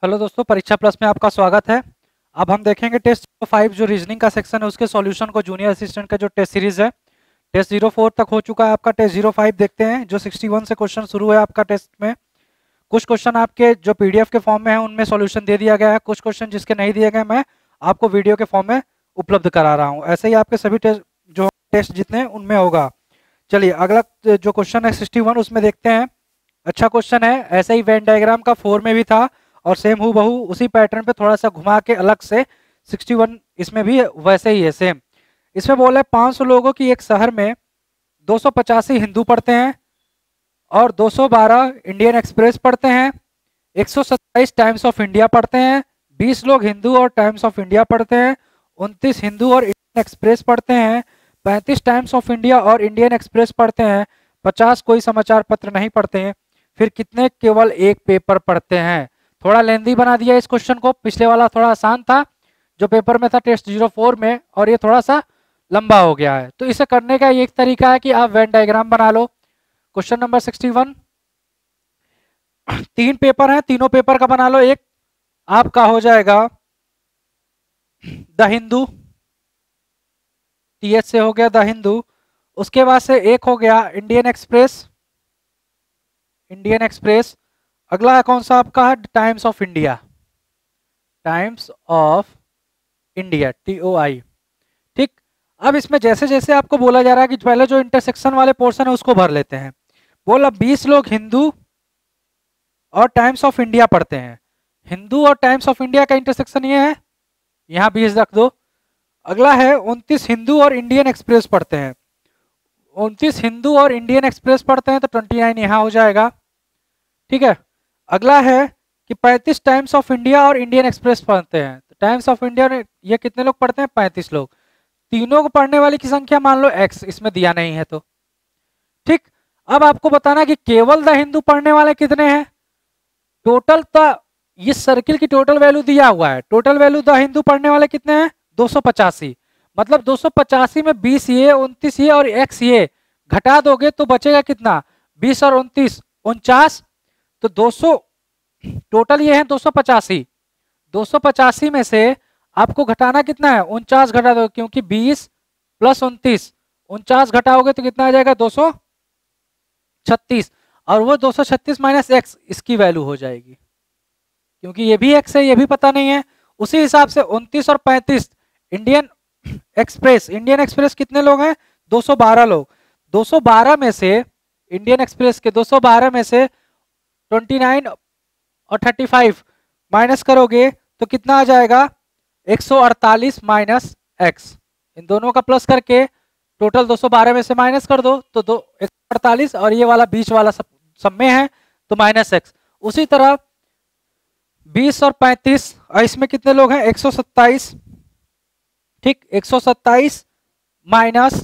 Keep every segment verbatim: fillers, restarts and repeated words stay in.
Hello दोस्तों, परीक्षा plus में आपका स्वागत है। अब हम देखेंगे टेस्ट जीरो फाइव जो रीजनिंग का सेक्शन है उसके सॉल्यूशन को। जूनियर असिस्टेंट का जो टेस्ट सीरीज है, टेस्ट जीरो फोर तक हो चुका है आपका। टेस्ट जीरो फाइव देखते हैं, जो सिक्सटी वन से क्वेश्चन शुरू है आपका टेस्ट में। कुछ क्वेश्चन आपके जो पीडीएफ के फॉर्म में है उनमें सॉल्यूशन दे दिया गया है, कुछ क्वेश्चन जिसके नहीं दिए गए मैं आपको वीडियो के फॉर्म में उपलब्ध करा रहा हूँ। ऐसे ही आपके सभी टेस्ट जो टेस्ट जितने उनमें होगा। चलिए अगला जो क्वेश्चन है सिक्सटी वन, उसमें देखते हैं। अच्छा क्वेश्चन है, ऐसे ही वेन डायग्राम का फोर में भी था और सेम हु बहू उसी पैटर्न पे थोड़ा सा घुमा के अलग से सिक्सटी वन इसमें भी वैसे ही है सेम। इसमें बोला है पाँच सौ लोगों की एक शहर में दो सौ पचासी हिंदू पढ़ते हैं और दो सौ बारह इंडियन एक्सप्रेस पढ़ते हैं, एक सौ सत्ताईस टाइम्स ऑफ इंडिया पढ़ते हैं, बीस लोग हिंदू और टाइम्स ऑफ इंडिया पढ़ते हैं, उनतीस हिंदू और इंडियन एक्सप्रेस पढ़ते हैं, पैंतीस टाइम्स ऑफ इंडिया और इंडियन एक्सप्रेस पढ़ते हैं, पचास कोई समाचार पत्र नहीं पढ़ते हैं, फिर कितने केवल एक पेपर पढ़ते हैं। थोड़ा लेंदी बना दिया इस क्वेश्चन को, पिछले वाला थोड़ा आसान था जो पेपर में था टेस्ट जीरो फोर में, और ये थोड़ा सा लंबा हो गया है। तो इसे करने का एक तरीका है कि आप वेन डायग्राम बना लो। क्वेश्चन नंबर सिक्सटी वन, तीन पेपर हैं, तीनों पेपर का बना लो। एक आपका हो जाएगा द हिंदू, टीएच से हो गया द हिंदू। उसके बाद से एक हो गया इंडियन एक्सप्रेस, इंडियन एक्सप्रेस। अगला कौन सा आपका है, Times of India, Times of India, T O I. ठीक, अब इसमें जैसे जैसे आपको बोला जा रहा है कि पहले जो इंटरसेक्शन वाले पोर्शन है उसको भर लेते हैं। बोला बीस लोग हिंदू और टाइम्स ऑफ इंडिया पढ़ते हैं। हिंदू और टाइम्स ऑफ इंडिया का इंटरसेक्शन ये है, यहां बीस रख दो। अगला है उनतीस हिंदू और इंडियन एक्सप्रेस पढ़ते हैं। उनतीस हिंदू और इंडियन एक्सप्रेस पढ़ते हैं तो ट्वेंटी नाइन यहां हो जाएगा। ठीक है, अगला है कि पैंतीस टाइम्स ऑफ इंडिया और इंडियन एक्सप्रेस पढ़ते हैं। तो टाइम्स ऑफ इंडिया ये कितने लोग पढ़ते हैं, पैंतीस लोग। तीनों को पढ़ने वाली की संख्या मान लो एक्स, इसमें दिया नहीं है तो ठीक। अब आपको बताना कि केवल द हिंदू पढ़ने वाले कितने हैं। टोटल तो ये सर्किल की टोटल वैल्यू दिया हुआ है, टोटल वैल्यू द हिंदू पढ़ने वाले कितने हैं, दो सौ पचासी। मतलब दो सौ पचासी में बीस ये, उनतीस ये और एक्स ये घटा दोगे तो बचेगा कितना, बीस और उनतीस उनचास। तो दो सौ टोटल ये है दो सौ पचासी। दो सौ पचासी में से आपको घटाना कितना है, उनचास घटा दो, क्योंकि बीस प्लस उनतीस, उनचास घटाओगे तो कितना आ जाएगा, दो सौ छत्तीस। और वो दो सौ छत्तीस माइनस एक्स इसकी वैल्यू हो जाएगी, क्योंकि ये भी एक्स है ये भी पता नहीं है। उसी हिसाब से उनतीस और पैंतीस इंडियन एक्सप्रेस, इंडियन एक्सप्रेस कितने लोग हैं, दो सौ बारह लोग। दो सौ बारह में से इंडियन एक्सप्रेस के दो सौ बारह में से उनतीस और पैंतीस माइनस करोगे तो कितना आ जाएगा, एक सौ अड़तालीस माइनस एक्स। इन दोनों का प्लस करके टोटल दो सौ बारह में से माइनस कर दो तो दो एक सौ अड़तालीस, और ये वाला बीच वाला सब सब में है तो माइनस एक्स। उसी तरह बीस और पैंतीस, और इसमें कितने लोग हैं, एक सौ सत्ताईस। ठीक, एक सौ सत्ताईस माइनस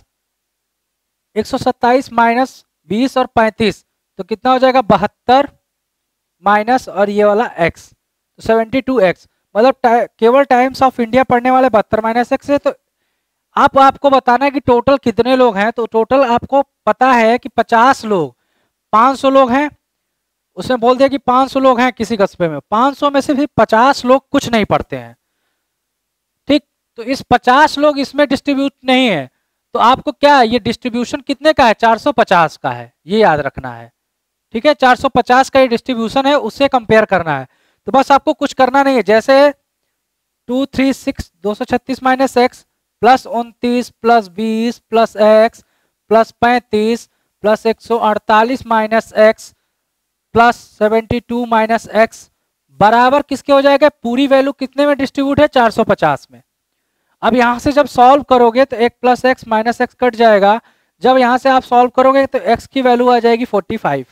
एक सौ सत्ताईस माइनस बीस और पैंतीस तो कितना हो जाएगा, बहत्तर माइनस और ये वाला एक्स तो सेवेंटी टू एक्स। मतलब टा, केवल टाइम्स ऑफ इंडिया पढ़ने वाले बहत्तर माइनस एक्स है। तो आप आपको बताना है कि टोटल कितने लोग हैं। तो टोटल आपको पता है कि पचास लोग, पाँच सौ लोग हैं। उसने बोल दिया कि पाँच सौ लोग हैं किसी कस्बे में, पाँच सौ में से भी पचास लोग कुछ नहीं पढ़ते हैं। ठीक, तो इस पचास लोग इसमें डिस्ट्रीब्यूट नहीं है। तो आपको क्या, ये डिस्ट्रीब्यूशन कितने का है, चार सौ पचास का है, ये याद रखना है। ठीक है, चार सौ पचास का ये डिस्ट्रीब्यूशन है, उससे कंपेयर करना है। तो बस आपको कुछ करना नहीं है, जैसे टू थ्री सिक्स दो सौ छत्तीस माइनस एक्स प्लस उनतीस प्लस बीस प्लस एक्स प्लस पैंतीस प्लस एक सौ अड़तालीस minus x plus seventy two minus x बराबर किसके हो जाएगा, पूरी वैल्यू कितने में डिस्ट्रीब्यूट है, चार सौ पचास में। अब यहां से जब सॉल्व करोगे तो एक plus x minus x cut जाएगा। जब यहां से आप सॉल्व करोगे तो एक्स की वैल्यू आ जाएगी फोर्टी फाइव।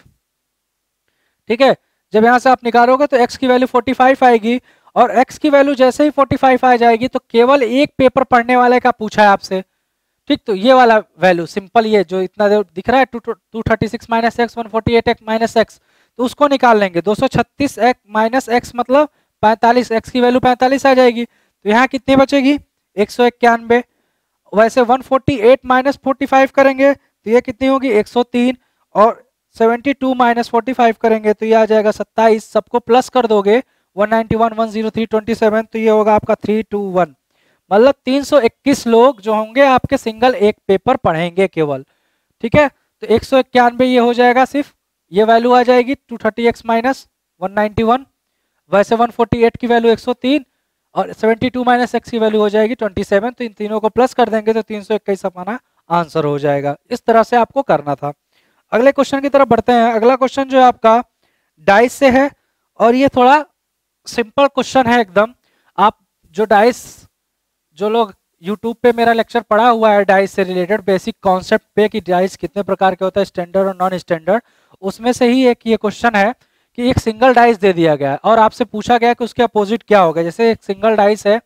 ठीक है, जब यहां से आप निकालोगे तो x की वैल्यू पैंतालीस आएगी, और x की वैल्यू जैसे ही पैंतालीस आ जाएगी तो केवल एक पेपर पढ़ने वाले का पूछा है आपसे। ठीक, तो ये वाला वैल्यू सिंपल, ये जो इतना दिख रहा है two thirty six minus x one forty eight x minus x, तो उसको निकाल लेंगे। दो सौ छत्तीस एक्स माइनस एक्स मतलब पैंतालीस, x की वैल्यू पैंतालीस आ जाएगी। तो यहाँ कितनी बचेगी, एक सौ इक्यानवे। वैसे one forty eight minus forty five करेंगे तो ये कितनी होगी, एक सौ तीन, और seventy two minus forty five करेंगे तो ये आ जाएगा सत्ताईस। सबको प्लस कर दोगे one ninety one, one zero three, twenty seven, तो ये होगा आपका थ्री टू वन, मतलब तीन सौ इक्कीस लोग जो होंगे आपके सिंगल एक पेपर पढ़ेंगे केवल। ठीक है, तो एक सौ इक्यानवे ये हो जाएगा, सिर्फ ये वैल्यू आ जाएगी two thirty x minus one ninety one, वैसे वन फोर्टी एट की वैल्यू एक सौ तीन और सेवेंटी टू माइनस एक्स की वैल्यू हो जाएगी ट्वेंटी सेवन, तो इन तीनों को प्लस कर देंगे तो तीन सौ इक्कीस हमारा आंसर हो जाएगा। इस तरह से आपको करना था। अगले क्वेश्चन की तरफ बढ़ते हैं। अगला क्वेश्चन जो है आपका डाइस से है और ये थोड़ा सिंपल क्वेश्चन है एकदम। आप जो डाइस, जो लोग यूट्यूब पे मेरा लेक्चर पढ़ा हुआ है डाइस से रिलेटेड बेसिक कॉन्सेप्ट पे कि डाइस कितने प्रकार के होता है, स्टैंडर्ड और नॉन स्टैंडर्ड, उसमें से ही एक ये क्वेश्चन है कि एक सिंगल डाइस दे दिया गया है और आपसे पूछा गया कि उसके अपोजिट क्या होगा। जैसे एक सिंगल डाइस है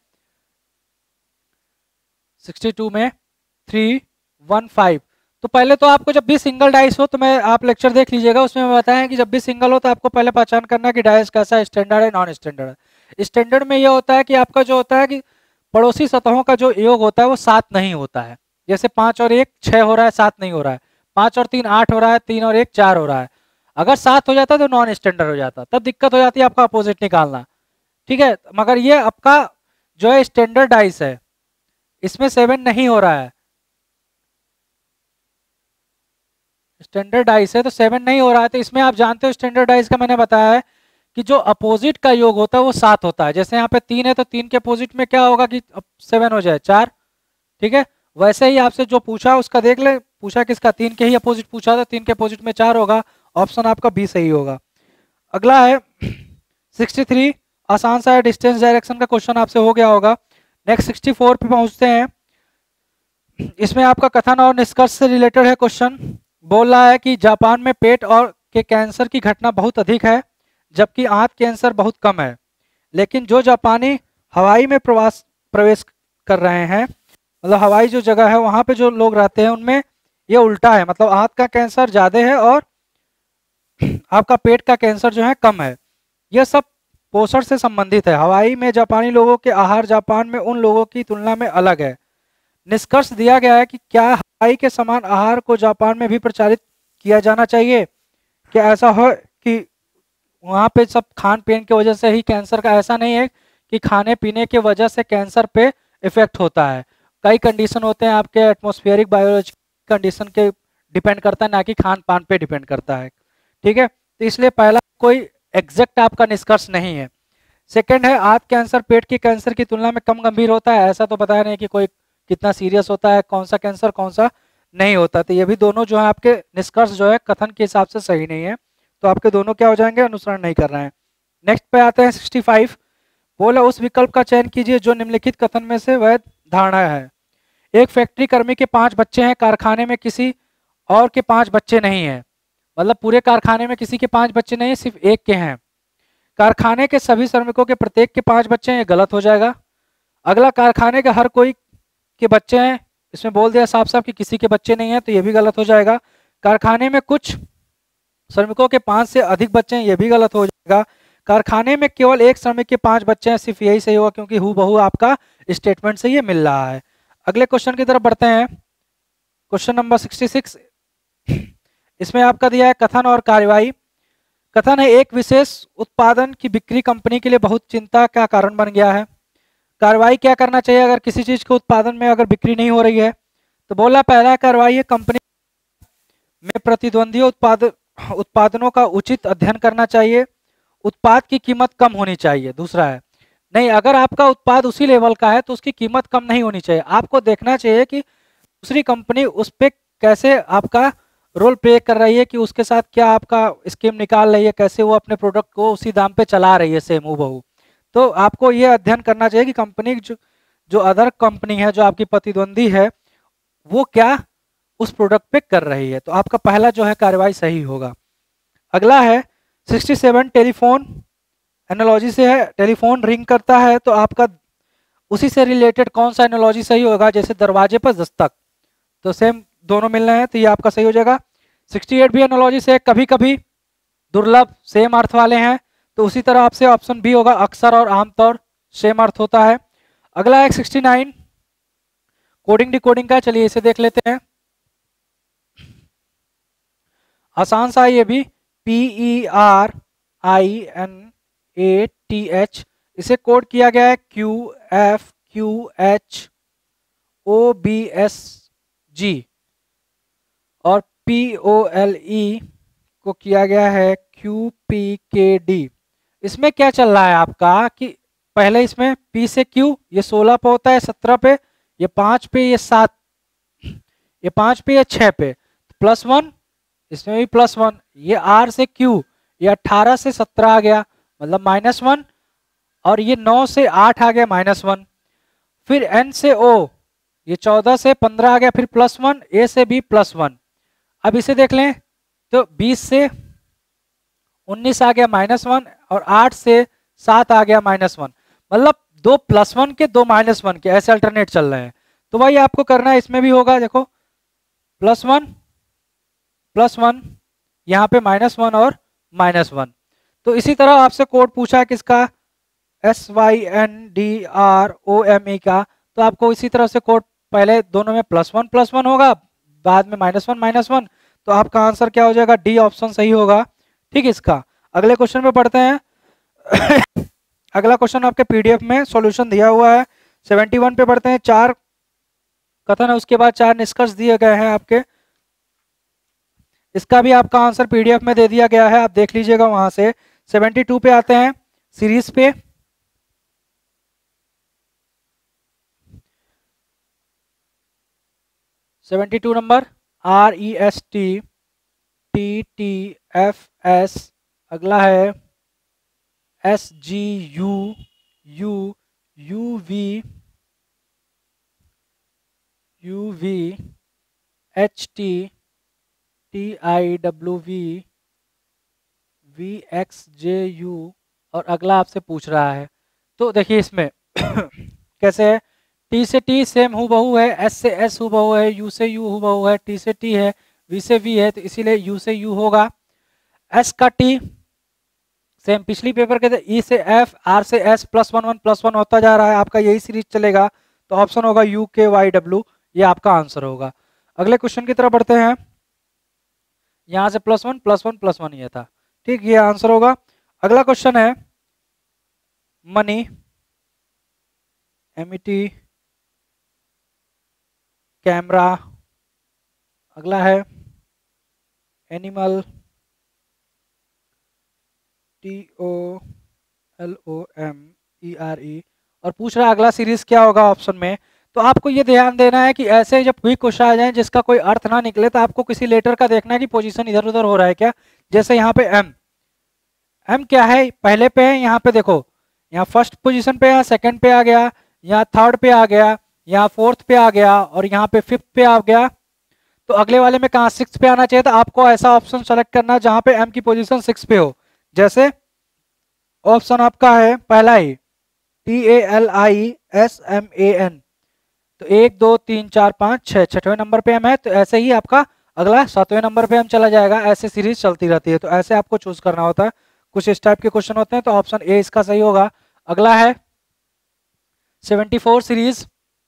सिक्सटी टू में थ्री वन फाइव, तो पहले तो आपको जब भी सिंगल डाइस हो, तो मैं आप लेक्चर देख लीजिएगा, उसमें बताया कि जब भी सिंगल हो तो आपको पहले पहचान करना कि डाइस कैसा है, स्टैंडर्ड है नॉन स्टैंडर्ड है। स्टैंडर्ड में ये होता है कि आपका जो होता है कि पड़ोसी सतहों का जो योग होता है वो सात नहीं होता है। जैसे पांच और एक छह हो रहा है, सात नहीं हो रहा है, पांच और तीन आठ हो रहा है, तीन और एक चार हो रहा है। अगर सात हो जाता तो नॉन स्टैंडर्ड हो जाता, तब दिक्कत हो जाती है आपका अपोजिट निकालना। ठीक है, मगर ये आपका जो है स्टैंडर्ड डाइस है, इसमें सेवन नहीं हो रहा है, स्टैंडर्ड डाइस है तो सेवन नहीं हो रहा है। तो इसमें आप जानते हो स्टैंडर्ड डाइस का मैंने बताया है कि जो अपोजिट का योग होता है वो सात होता है। जैसे यहाँ पे तीन है तो तीन के अपोजिट में क्या होगा कि सेवन हो जाए, चार। ठीक है, वैसे ही आपसे जो पूछा उसका देख ले, पूछा किसका, तीन के ही अपोजिट पूछा था, तीन के अपोजिट में चार होगा, ऑप्शन आपका बी सही होगा। अगला है सिक्सटी थ्री, आसान सा है, डिस्टेंस डायरेक्शन का क्वेश्चन आपसे हो गया होगा। नेक्स्ट सिक्सटी फोर पे पहुंचते हैं। इसमें आपका कथन और निष्कर्ष से रिलेटेड है क्वेश्चन। बोल रहा है कि जापान में पेट और के कैंसर की घटना बहुत अधिक है जबकि आंत कैंसर बहुत कम है, लेकिन जो जापानी हवाई में प्रवास प्रवेश कर रहे हैं, मतलब हवाई जो जगह है वहां पे जो लोग रहते हैं उनमें ये उल्टा है, मतलब आंत का कैंसर ज्यादा है और आपका पेट का कैंसर जो है कम है। यह सब पोषण से संबंधित है। हवाई में जापानी लोगों के आहार जापान में उन लोगों की तुलना में अलग है। निष्कर्ष दिया गया है कि क्या हवाई के समान आहार को जापान में भी प्रचारित किया जाना चाहिए? क्या ऐसा हो कि वहाँ पे सब खान पीन की वजह से ही कैंसर का, ऐसा नहीं है कि खाने पीने की वजह से कैंसर पे इफेक्ट होता है। कई कंडीशन होते हैं आपके एटमॉस्फेरिक बायोलॉजी कंडीशन के डिपेंड करता है, ना कि खान पान पे डिपेंड करता है। ठीक है, तो इसलिए पहला कोई एग्जैक्ट आपका निष्कर्ष नहीं है। सेकंड है आंत कैंसर पेट के कैंसर की तुलना में कम गंभीर होता है, ऐसा तो बताया नहीं कि कोई कितना सीरियस होता है, कौन सा कैंसर कौन सा नहीं होता। तो ये भी दोनों जो है आपके निष्कर्ष जो है कथन के हिसाब से सही नहीं है, तो आपके दोनों क्या हो जाएंगे, अनुसरण नहीं कर रहे हैं। नेक्स्ट पे आते हैं सिक्सटी फाइव। बोला उस विकल्प का चयन कीजिए जो निम्नलिखित कथन में से वैध धारणा है। एक फैक्ट्री कर्मी के पांच बच्चे हैं, कारखाने में किसी और के पांच बच्चे नहीं हैं, मतलब पूरे कारखाने में किसी के पांच बच्चे नहीं, सिर्फ एक के हैं। कारखाने के सभी श्रमिकों के प्रत्येक के पांच बच्चे हैं, ये गलत हो जाएगा। अगला, कारखाने के हर कोई के बच्चे हैं, इसमें बोल दिया साफ साफ कि किसी के बच्चे नहीं है, तो ये भी गलत हो जाएगा। कारखाने में कुछ श्रमिकों के पांच से अधिक बच्चे हैं, ये भी गलत हो जाएगा। कारखाने में केवल एक श्रमिक के पांच बच्चे हैं, सिर्फ यही सही होगा क्योंकि हूबहू आपका स्टेटमेंट से ये मिल रहा है। अगले क्वेश्चन की तरफ बढ़ते हैं। क्वेश्चन नंबर सिक्सटी सिक्स, इसमें आपका दिया है कथन और कार्यवाही। कथन है एक विशेष उत्पादन की बिक्री कंपनी के लिए बहुत चिंता का कारण बन गया है। कार्रवाई क्या करना चाहिए अगर किसी चीज के उत्पादन में अगर बिक्री नहीं हो रही है? तो बोला पहला कार्रवाई है कंपनी में प्रतिद्वंदी उत्पाद उत्पादनों का उचित अध्ययन करना चाहिए, उत्पाद की कीमत कम होनी चाहिए। दूसरा है नहीं, अगर आपका उत्पाद उसी लेवल का है तो उसकी कीमत कम नहीं होनी चाहिए, आपको देखना चाहिए कि दूसरी कंपनी उस पर कैसे आपका रोल प्ले कर रही है, कि उसके साथ क्या आपका स्कीम निकाल रही है, कैसे वो अपने प्रोडक्ट को उसी दाम पे चला रही है सेम हूबहू। तो आपको ये अध्ययन करना चाहिए कि कंपनी जो जो अदर कंपनी है जो आपकी प्रतिद्वंदी है वो क्या उस प्रोडक्ट पे कर रही है। तो आपका पहला जो है कार्रवाई सही होगा। अगला है सिक्सटी सेवन, टेलीफोन एनालॉजी से है। टेलीफोन रिंग करता है तो आपका उसी से रिलेटेड कौन सा एनालॉजी सही होगा? जैसे दरवाजे पर दस्तक, तो सेम दोनों मिल रहे हैं तो ये आपका सही हो जाएगा। सिक्सटी एट भी एनालॉजी से, कभी कभी दुर्लभ सेम अर्थ वाले हैं, तो उसी तरह आपसे ऑप्शन बी होगा, अक्सर और आमतौर सेम अर्थ होता है। अगला है सिक्सटी नाइन, कोडिंग डिकोडिंग का, चलिए इसे देख लेते हैं। आसान सा ये भी, P E R I N A T H, इसे कोड किया गया है Q F Q H O B S G, और पी ओ एल ई को किया गया है क्यू पी के डी। इसमें क्या चल रहा है आपका कि पहले इसमें P से Q, ये सोलह पे होता है, सत्रह पे, ये पाँच पे, ये सात, ये पाँच पे, ये छः पे, प्लस वन, इसमें भी प्लस वन, ये R से Q, ये अट्ठारह से सत्रह आ गया मतलब माइनस वन, और ये नौ से आठ आ गया माइनस वन, फिर N से O, ये चौदह से पंद्रह आ गया, फिर प्लस वन, A से B प्लस वन। अब इसे देख लें तो बीस से उन्नीस आ गया माइनस वन, और आठ से सात आ गया माइनस वन, मतलब दो प्लस वन के दो माइनस वन के ऐसे अल्टरनेट चल रहे हैं। तो भाई आपको करना है, इसमें भी होगा, देखो प्लस वन प्लस वन, यहाँ पे माइनस वन और माइनस वन। तो इसी तरह आपसे कोड पूछा है किसका, S Y N D R O M E का, तो आपको इसी तरह से कोड पहले दोनों में प्लस वन प्लस वन होगा, बाद में माइनस वन माइनस वन, तो आपका आंसर क्या हो जाएगा, डी ऑप्शन सही होगा। ठीक है, इसका अगले क्वेश्चन पे पढ़ते हैं। अगला क्वेश्चन आपके पीडीएफ में सॉल्यूशन दिया हुआ है, इकहत्तर पे पढ़ते हैं। चार कथन है, उसके बाद चार निष्कर्ष दिए गए हैं आपके, इसका भी आपका आंसर पीडीएफ में दे दिया गया है, आप देख लीजिएगा वहां से। बहत्तर पे आते हैं, सीरीज पे। बहत्तर number, R E S T T T F S, अगला है S G U U U V U V H T T I W V V X J U, और अगला आपसे पूछ रहा है। तो देखिए इसमें कैसे है, टी से टी सेम हु बहू है, एस से एस हु बहू है, यू से यू हु बहू है, टी से टी है, वी से वी है, तो इसीलिए यू से यू होगा। एस का टी सेम पिछली पेपर के, ई से एफ, आर से S, plus one one plus one होता जा रहा है, आपका यही सीरीज चलेगा, तो ऑप्शन होगा यू के वाई डब्ल्यू, ये आपका आंसर होगा। अगले क्वेश्चन की तरफ बढ़ते हैं, यहां से plus one plus one plus one ये था, ठीक, ये आंसर होगा। अगला क्वेश्चन है मनी, एमिटी, कैमरा, अगला है animal, T O L O M E R E, और पूछ रहा है अगला सीरीज क्या होगा ऑप्शन में। तो आपको ये ध्यान देना है कि ऐसे जब क्विक क्वेश्चन आ जाए जिसका कोई अर्थ ना निकले, तो आपको किसी लेटर का देखना है कि पोजीशन इधर उधर हो रहा है क्या। जैसे यहाँ पे एम, एम क्या है, पहले पे है, यहाँ पे देखो, यहाँ फर्स्ट पोजीशन पे है, सेकंड पे आ गया, यहाँ थर्ड पे आ गया, यहाँ फोर्थ पे आ गया, और यहाँ पे फिफ्थ पे आ गया। तो अगले वाले में कहाँ सिक्स पे आना चाहिए, तो आपको ऐसा ऑप्शन सेलेक्ट करना जहां पे एम की पोजीशन सिक्स पे हो। जैसे ऑप्शन आपका है पहला ही, T A L I S M A N, तो एक दो तीन चार पाँच छः, छठवें नंबर पे एम है, तो ऐसे ही आपका अगला सातवें नंबर पे एम चला जाएगा, ऐसे सीरीज चलती रहती है। तो ऐसे आपको चूज करना होता है, कुछ इस टाइप के क्वेश्चन होते हैं, तो ऑप्शन ए इसका सही होगा। अगला है seventy four series,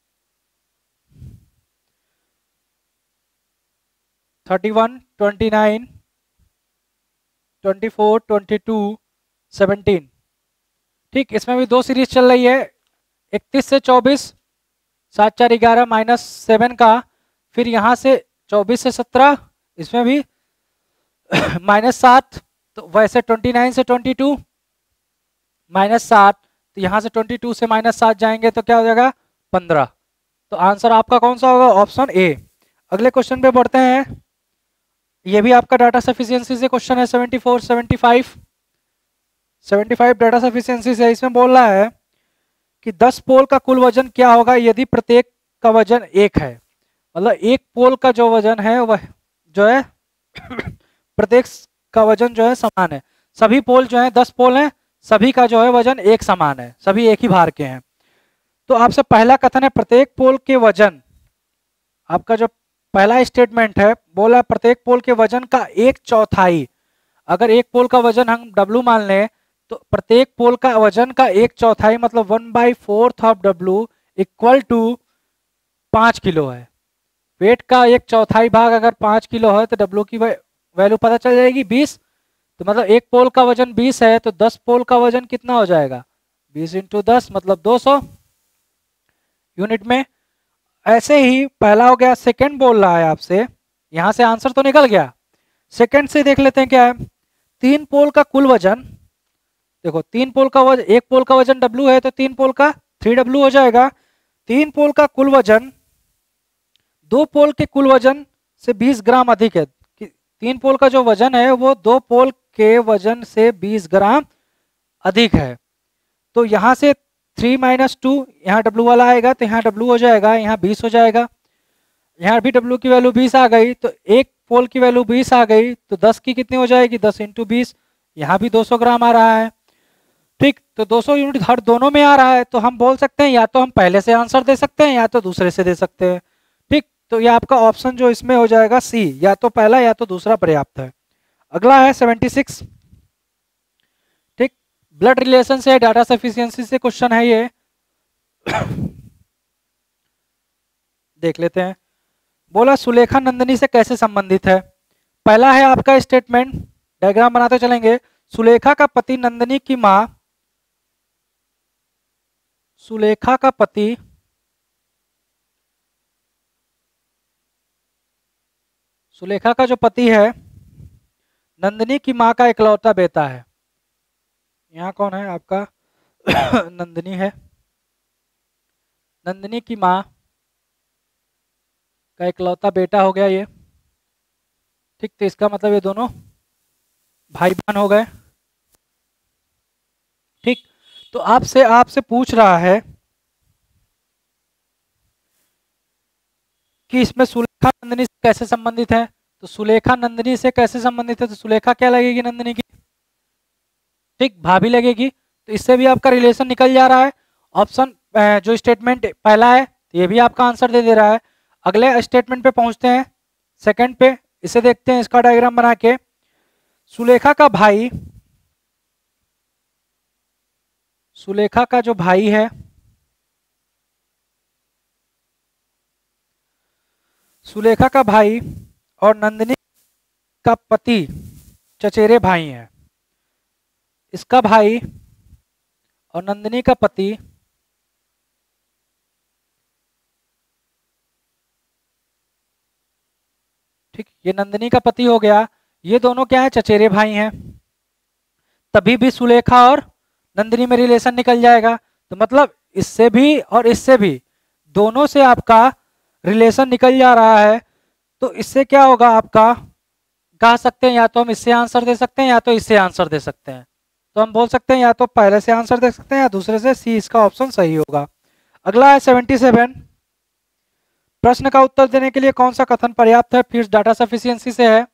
thirty one, twenty nine, twenty four, twenty two, seventeen, ठीक, इसमें भी दो सीरीज चल रही है, इकतीस से चौबीस, सात चार ग्यारह माइनस सेवन का, फिर यहाँ से चौबीस से सत्रह, इसमें भी माइनस सात, तो वैसे ट्वेंटी नाइन से ट्वेंटी टू माइनस सात, तो यहाँ से ट्वेंटी टू से माइनस सात जाएंगे तो क्या हो जाएगा, पंद्रह। तो आंसर आपका कौन सा होगा, ऑप्शन ए। अगले क्वेश्चन पे बढ़ते हैं, ये भी आपका डाटा सफिशिएंसी से क्वेश्चन है, seventy four, seventy five, seventy five data sufficiency से। इसमें बोल रहा है कि दस पोल का कुल वजन क्या होगा यदि प्रत्येक का वजन एक है, मतलब एक पोल का जो वजन है वह जो है प्रत्येक का वजन जो है समान है, सभी पोल जो है दस पोल हैं, सभी का जो है वजन एक समान है, सभी एक ही भार के हैं। तो आपसे पहला कथन है प्रत्येक पोल के वजन, आपका जो पहला स्टेटमेंट है बोला प्रत्येक पोल के वजन का एक चौथाई, अगर एक पोल का वजन हम डब्लू मान लें तो प्रत्येक पोल का वजन का एक चौथाई मतलब one by fourth of W equal to पाँच किलो है। वेट का एक चौथाई भाग अगर पाँच किलो है तो डब्लू की वैल्यू पता चल जाएगी बीस, तो मतलब एक पोल का वजन बीस है तो दस पोल का वजन कितना हो जाएगा, बीस इंटू दस मतलब दो सौ यूनिट में। ऐसे ही पहला हो गया। सेकंड बोल रहा है आपसे, यहां से आंसर तो निकल गया। सेकंड से देख लेते हैं क्या है। तीन पोल का कुल वजन, देखो तीन पोल का वजन, एक पोल का वजन W है तो तीन पोल का थ्री डब्ल्यू हो जाएगा। तीन पोल का कुल वजन दो पोल के कुल वजन से बीस ग्राम अधिक है। तीन पोल का जो वजन है वो दो पोल के वजन से बीस ग्राम अधिक है। तो यहां से थ्री माइनस टू, यहाँ डब्ल्यू वाला आएगा तो यहाँ डब्ल्यू हो जाएगा, यहाँ बीस हो जाएगा। यहाँ भी डब्ल्यू की वैल्यू बीस आ गई तो एक पोल की वैल्यू बीस आ गई तो दस की कितनी हो जाएगी, दस इंटू बीस, यहाँ भी दो सौ ग्राम आ रहा है। ठीक, तो दो सौ यूनिट हर दोनों में आ रहा है तो हम बोल सकते हैं या तो हम पहले से आंसर दे सकते हैं या तो दूसरे से दे सकते हैं। ठीक, तो ये आपका ऑप्शन जो इसमें हो जाएगा सी, या तो पहला या तो दूसरा पर्याप्त है। अगला है सेवेंटी सिक्स। ठीक, ब्लड रिलेशन से, डाटा सफिशिएंसी से क्वेश्चन है ये। देख लेते हैं। बोला सुलेखा नंदिनी से कैसे संबंधित है। पहला है आपका स्टेटमेंट, डायग्राम बनाते चलेंगे। सुलेखा का पति नंदिनी की मां, सुलेखा का पति सुलेखा का जो पति है नंदिनी की मां का इकलौता बेटा है। यहाँ कौन है आपका नंदिनी है, नंदिनी की मां का इकलौता बेटा हो गया ये। ठीक, तो इसका मतलब ये दोनों भाई बहन हो गए। ठीक, तो आपसे आपसे पूछ रहा है कि इसमें सुलेखा नंदिनी से कैसे संबंधित है। तो सुलेखा नंदिनी से कैसे संबंधित है, तो सुलेखा क्या लगेगी, नंदिनी की, ठीक, भाभी लगेगी। तो इससे भी आपका रिलेशन निकल जा रहा है। ऑप्शन जो स्टेटमेंट पहला है ये भी आपका आंसर दे दे रहा है। अगले स्टेटमेंट पे पहुंचते हैं, सेकंड पे। इसे देखते हैं इसका डायग्राम बना के। सुलेखा का भाई, सुलेखा का जो भाई है, सुलेखा का भाई और नंदिनी का पति चचेरे भाई हैं। इसका भाई और नंदिनी का पति ठीक, ये नंदिनी का पति हो गया। ये दोनों क्या है, चचेरे भाई हैं। तभी भी सुलेखा और नंदिनी में रिलेशन निकल जाएगा। तो मतलब इससे भी और इससे भी, दोनों से आपका रिलेशन निकल जा रहा है। तो इससे क्या होगा आपका, कह सकते हैं या तो हम इससे आंसर दे सकते हैं या तो इससे आंसर दे सकते हैं। तो हम बोल सकते हैं या तो पहले से आंसर दे सकते हैं या दूसरे से, सी इसका ऑप्शन सही होगा। अगला है सेवेंटी सेवन। प्रश्न का उत्तर देने के लिए कौन सा कथन पर्याप्त है, फिर डाटा सफिशिएंसी से है।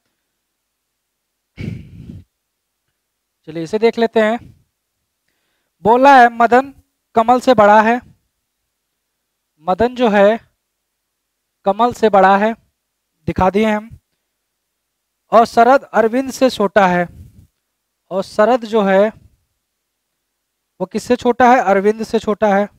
चलिए इसे देख लेते हैं। बोला है मदन कमल से बड़ा है, मदन जो है कमल से बड़ा है, दिखा दिए हम। और शरद अरविंद से छोटा है, और शरद जो है वो किससे छोटा है, अरविंद से छोटा है,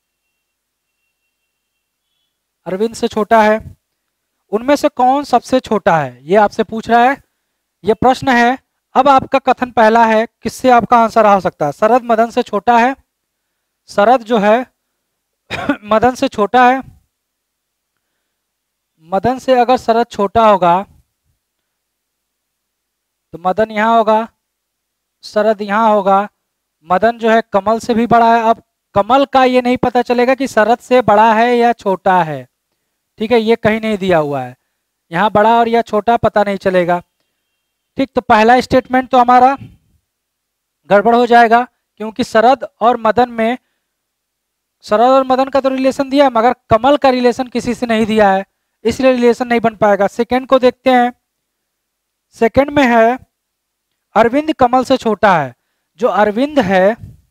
अरविंद से छोटा है। उनमें से कौन सबसे छोटा है, ये आपसे पूछ रहा है, ये प्रश्न है। अब आपका कथन पहला है, किससे आपका आंसर आ सकता है, शरद मदन से छोटा है, शरद जो है मदन से छोटा है। मदन से अगर शरद छोटा होगा तो मदन यहाँ होगा, शरद यहाँ होगा। मदन जो है कमल से भी बड़ा है। अब कमल का ये नहीं पता चलेगा कि शरद से बड़ा है या छोटा है, ठीक है, ये कहीं नहीं दिया हुआ है। यहाँ बड़ा और या छोटा पता नहीं चलेगा। ठीक, तो पहला स्टेटमेंट तो हमारा गड़बड़ हो जाएगा, क्योंकि शरद और मदन में, शरद और मदन का तो रिलेशन दिया है मगर कमल का रिलेशन किसी से नहीं दिया है, इसलिए रिलेशन नहीं बन पाएगा। सेकंड को देखते हैं। सेकंड में है अरविंद कमल से छोटा है। जो अरविंद है,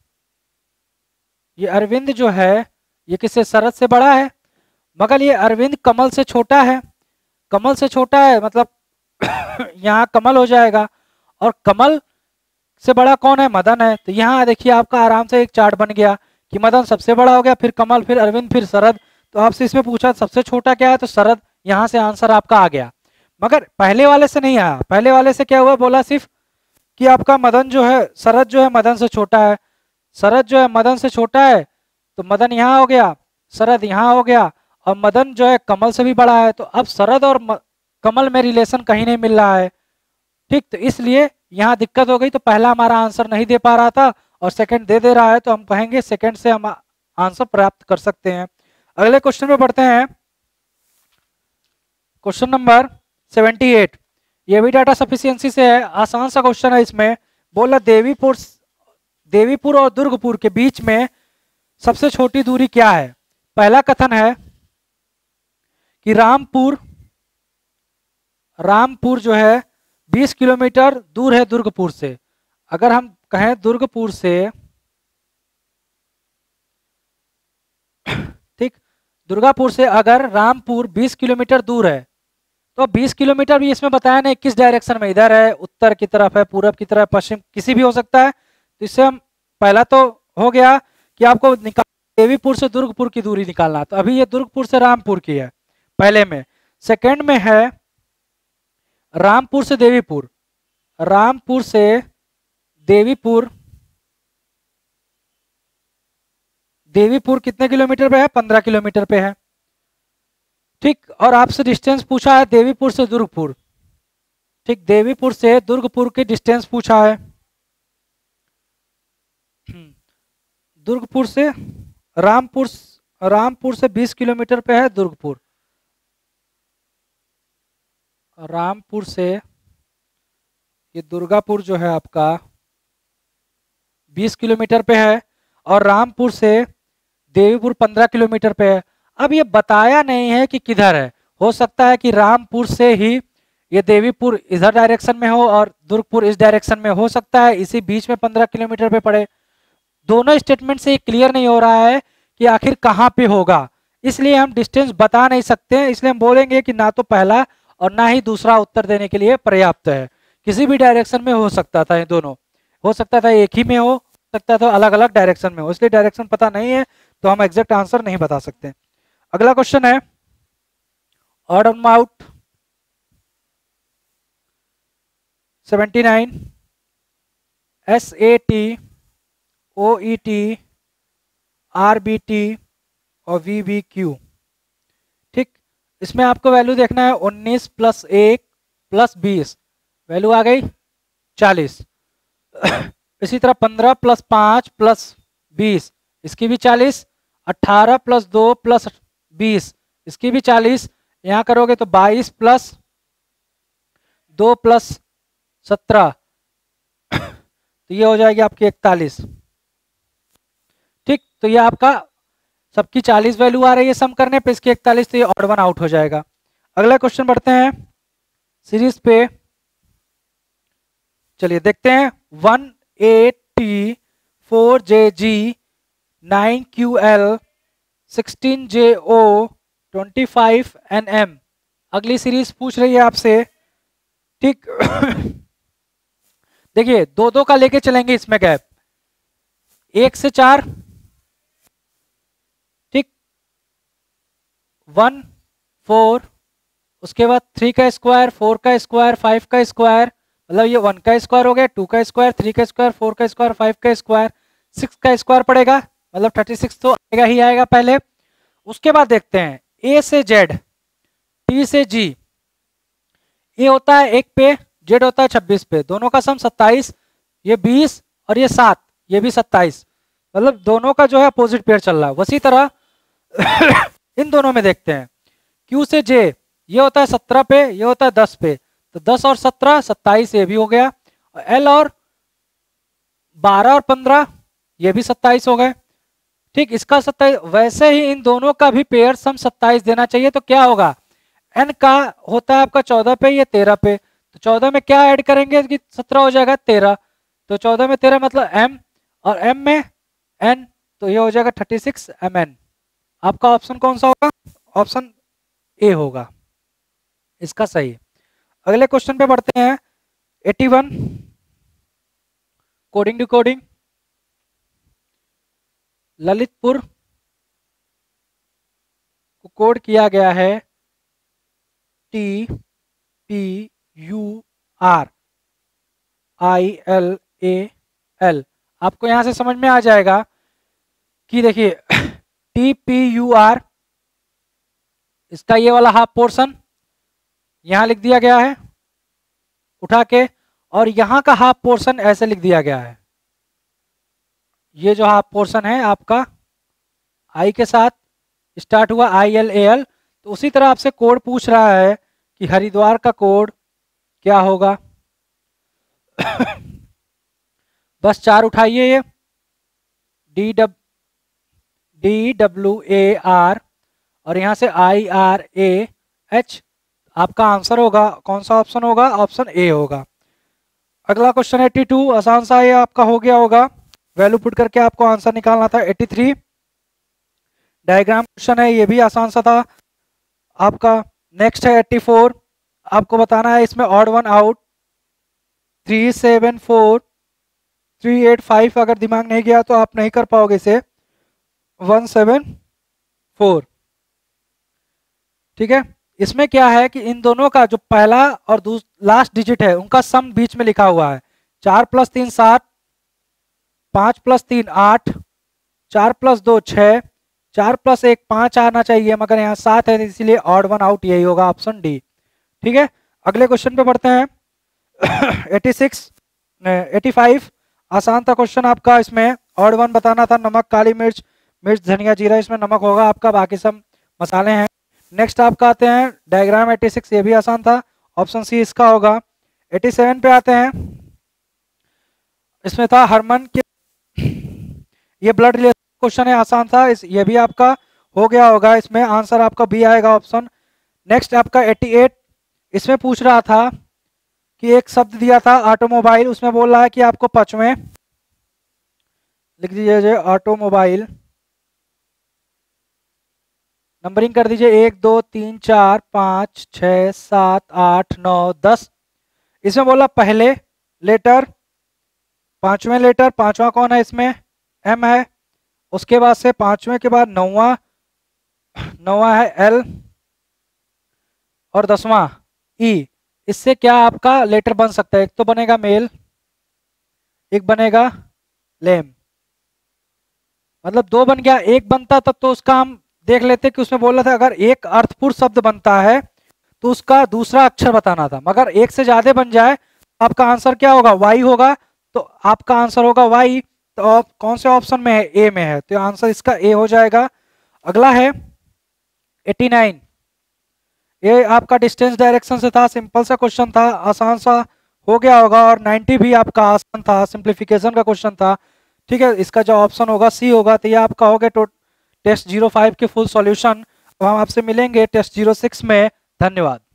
ये अरविंद जो है ये किससे, शरद से बड़ा है, मगर ये अरविंद कमल से छोटा है। कमल से छोटा है मतलब यहाँ कमल हो जाएगा, और कमल से बड़ा कौन है, मदन है। तो यहाँ देखिए आपका आराम से एक चार्ट बन गया कि मदन सबसे बड़ा हो गया, फिर कमल, फिर अरविंद, फिर शरद। तो आपसे इसमें पूछा सबसे छोटा क्या है, तो शरद, यहाँ से आंसर आपका आ गया। मगर पहले वाले से नहीं आया। पहले वाले से क्या हुआ, बोला सिर्फ कि आपका मदन जो है, शरद जो है मदन से छोटा है, शरद जो है मदन से छोटा है, तो मदन यहाँ हो गया, शरद यहाँ हो गया, और मदन जो है कमल से भी बड़ा है। तो अब शरद और म, कमल में रिलेशन कहीं नहीं मिल रहा है। ठीक, तो इसलिए यहाँ दिक्कत हो गई, तो पहला हमारा आंसर नहीं दे पा रहा था और सेकंड दे दे रहा है, तो हम कहेंगे सेकंड से हम आंसर प्राप्त कर सकते हैं। अगले क्वेश्चन पे पढ़ते हैं, क्वेश्चन नंबर अठहत्तर। ये भी डाटा सफिशियंसी से है, आसान सा क्वेश्चन है। इसमें बोला देवीपुर देवीपुर और दुर्गपुर के बीच में सबसे छोटी दूरी क्या है। पहला कथन है कि रामपुर रामपुर जो है बीस किलोमीटर दूर है दुर्गपुर से। अगर हम कहें दुर्गपुर से, ठीक, दुर्गापुर से अगर रामपुर बीस किलोमीटर दूर है, तो बीस किलोमीटर भी इसमें बताया नहीं किस डायरेक्शन में, इधर है, उत्तर की तरफ है, पूरब की तरफ, पश्चिम, किसी भी हो सकता है। तो इससे हम पहला तो हो गया कि आपको निकाल देवीपुर से दुर्गपुर की दूरी निकालना। तो अभी ये दुर्गपुर से रामपुर की है पहले में। सेकंड में है रामपुर से देवीपुर, रामपुर से देवीपुर, देवीपुर कितने किलोमीटर पे है, पंद्रह किलोमीटर पे है। ठीक, और आपसे डिस्टेंस पूछा है देवीपुर से दुर्गपुर। ठीक, देवीपुर से दुर्गपुर की डिस्टेंस पूछा है। दुर्गपुर से रामपुर, रामपुर से बीस किलोमीटर पे है दुर्गपुर। रामपुर से ये दुर्गापुर जो है आपका बीस किलोमीटर पे है, और रामपुर से देवीपुर पंद्रह किलोमीटर पे है। अब ये बताया नहीं है कि किधर है। हो सकता है कि रामपुर से ही ये देवीपुर इधर डायरेक्शन में हो और दुर्गपुर इस डायरेक्शन में, हो सकता है इसी बीच में पंद्रह किलोमीटर पे पड़े। दोनों स्टेटमेंट से क्लियर नहीं हो रहा है कि आखिर कहाँ पे होगा, इसलिए हम डिस्टेंस बता नहीं सकते। इसलिए हम बोलेंगे कि ना तो पहला और ना ही दूसरा उत्तर देने के लिए पर्याप्त है। किसी भी डायरेक्शन में हो सकता था, ये दोनों हो सकता था, एक ही में हो सकता था, अलग अलग डायरेक्शन में हो, इसलिए डायरेक्शन पता नहीं है तो हम एग्जैक्ट आंसर नहीं बता सकते। अगला क्वेश्चन है ऑड और out seventy nine, S A T, O E T, R B T और वी बी क्यू। ठीक, इसमें आपको वैल्यू देखना है उन्नीस प्लस एक प्लस बीस, वैल्यू आ गई चालीस। इसी तरह पंद्रह प्लस पाँच प्लस बीस, इसकी भी चालीस। अट्ठारह प्लस दो प्लस बीस, इसकी भी चालीस। यहाँ करोगे तो बाईस प्लस दो प्लस सत्रह, तो ये हो जाएगी आपकी इकतालीस। ठीक, तो ये आपका सबकी चालीस वैल्यू आ रही है सम करने पे, इसकी इकतालीस, तो ये ऑड वन आउट हो जाएगा। अगला क्वेश्चन बढ़ते हैं सीरीज पे। चलिए देखते हैं, one A T, four J G, nine Q L, sixteen J O, twenty five N M. अगली सीरीज पूछ रही है आपसे। ठीक, देखिए दो दो का लेके चलेंगे इसमें गैप, एक से चार, ठीक, वन फोर, उसके बाद थ्री का स्क्वायर, फोर का स्क्वायर, फाइव का स्क्वायर, मतलब ये वन का स्क्वायर हो गया, टू का स्क्वायर, थ्री का स्क्वायर, फोर का स्क्वायर, फाइव का स्क्वायर, सिक्स का स्क्वायर पड़ेगा, मतलब थर्टी सिक्स तो आएगा ही आएगा पहले। उसके बाद देखते हैं ए से जेड, टी से जी। ए होता है एक पे, जेड होता है छब्बीस पे, दोनों का सम सत्ताईस, ये बीस और ये सात, ये भी सत्ताईस, मतलब दोनों का जो है अपोजिट पेयर चल रहा है। उसी तरह इन दोनों में देखते हैं, क्यू से जे, ये होता है सत्रह पे, ये होता है दस पे, तो दस और सत्रह सत्ताईस, ये भी हो गया। एल और बारह और पंद्रह, ये भी सत्ताईस हो गए। ठीक, इसका सत्ताईस, वैसे ही इन दोनों का भी पेयर सम सत्ताईस देना चाहिए। तो क्या होगा, एन का होता है आपका चौदह पे, ये तेरह पे, तो चौदह में क्या ऐड करेंगे कि सत्रह हो जाएगा तेरह, तो चौदह में तेरह मतलब एम, और एम में एन, तो ये हो जाएगा थर्टी सिक्स एम एन। आपका ऑप्शन कौन सा होगा, ऑप्शन ए होगा इसका सही। अगले क्वेश्चन पे बढ़ते हैं, eighty one, coding decoding. Lalitpur को कोड किया गया है T P U R. I L A L. आपको यहां से समझ में आ जाएगा कि देखिए टी पी यू आर, इसका ये वाला हाफ पोर्शन यहां लिख दिया गया है उठा के, और यहां का हाफ पोर्शन ऐसे लिख दिया गया है। ये जो हाफ पोर्शन है आपका आई के साथ स्टार्ट हुआ, आई एल ए एल। तो उसी तरह आपसे कोड पूछ रहा है कि हरिद्वार का कोड क्या होगा। बस चार उठाइए, ये D dub D W A R और यहां से आई आर ए एच। आपका आंसर होगा कौन सा ऑप्शन होगा? ऑप्शन ए होगा। अगला क्वेश्चन एटी टू, आसान सा ये आपका हो गया होगा। वैल्यू पुट करके आपको आंसर निकालना था। एटी थ्री डायग्राम क्वेश्चन है, ये भी आसान सा था आपका। नेक्स्ट है एटी फोर, आपको बताना है इसमें odd one out. Three seven four three eight five अगर दिमाग नहीं गया तो आप नहीं कर पाओगे इसे। वन सेवन फोर, ठीक है। इसमें क्या है कि इन दोनों का जो पहला और लास्ट डिजिट है उनका सम बीच में लिखा हुआ है। चार प्लस तीन सात, पांच प्लस तीन आठ, चार प्लस दो छः, चार प्लस एक पांच आना चाहिए, मगर यहाँ सात है इसीलिए ऑड वन आउट यही होगा, ऑप्शन डी। ठीक है, अगले क्वेश्चन पे बढ़ते हैं। एटी सिक्स एटी फाइव, आसान था क्वेश्चन आपका। इसमें ऑड वन बताना था। नमक, काली मिर्च, मिर्च, धनिया, जीरा, इसमें नमक होगा आपका, बाकी सब मसाले हैं। नेक्स्ट आपका आते हैं डायग्राम एटी सिक्स, ये भी आसान था, ऑप्शन सी इसका होगा। एटी सेवन पे आते हैं। इसमें था हरमन के, ये ब्लड रिलेशन क्वेश्चन है, आसान था। इस ये भी आपका हो गया होगा, इसमें आंसर आपका बी आएगा, ऑप्शन। नेक्स्ट आपका एटी एट, इसमें पूछ रहा था कि एक शब्द दिया था ऑटोमोबाइल, उसमें बोल रहा है कि आपको पांचवें लिख दीजिए ऑटोमोबाइल। नंबरिंग कर दीजिए एक दो तीन चार पाँच छः सात आठ नौ दस। इसमें बोला पहले लेटर, पांचवें लेटर, पांचवा कौन है इसमें? एम है। उसके बाद से पांचवें के बाद नौवा, नौवा है एल, और दसवां ई। इससे क्या आपका लेटर बन सकता है? एक तो बनेगा मेल, एक बनेगा लेम, मतलब दो बन गया। एक बनता तब तो उसका हम देख लेते कि उसमें बोल रहा था अगर एक अर्थपूर्ण शब्द बनता है तो उसका दूसरा अक्षर बताना था, मगर एक से ज्यादा बन जाए तो आपका आंसर क्या होगा? वाई होगा। तो आपका आंसर होगा वाई। तो आप कौन से ऑप्शन में है? ए में है, तो आंसर इसका ए हो जाएगा। अगला है एटी नाइन, ये आपका डिस्टेंस डायरेक्शन से था, सिंपल सा क्वेश्चन था, आसान सा हो गया होगा। और नाइन्टी भी आपका आसान था, सिंप्लीफिकेशन का क्वेश्चन था। ठीक है, इसका जो ऑप्शन होगा सी होगा। तो ये आपका हो गया टेस्ट जीरो फाइव के फुल सॉल्यूशन। अब हम आपसे मिलेंगे टेस्ट जीरो सिक्स में। धन्यवाद।